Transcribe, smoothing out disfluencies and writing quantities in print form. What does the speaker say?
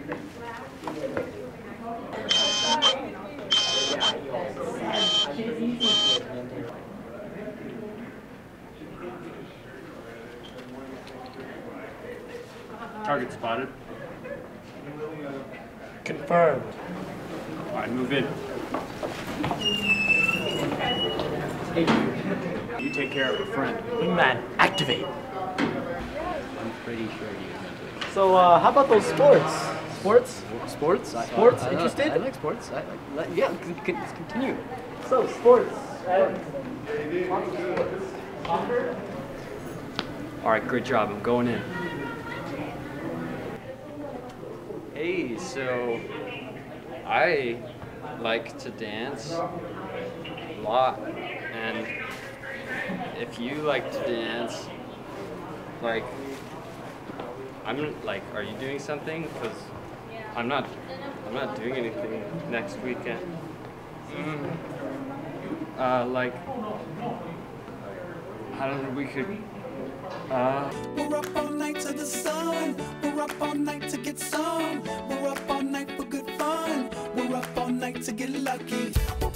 Target spotted. Confirmed. Alright, move in. You take care of a friend. Wingman, activate. I'm pretty sure you can do it. So, how about those sports? Sports? Sports? Sports? Interested? I like sports. Yeah, continue. So, sports. Soccer? Alright, good job. I'm going in. Hey, so I like to dance a lot, and if you like to dance, like, are you doing something? Because I'm not doing anything next weekend. Like, I don't know, we could, We're up all night to the sun. We're up all night to get some. We're up all night for good fun. We're up all night to get lucky.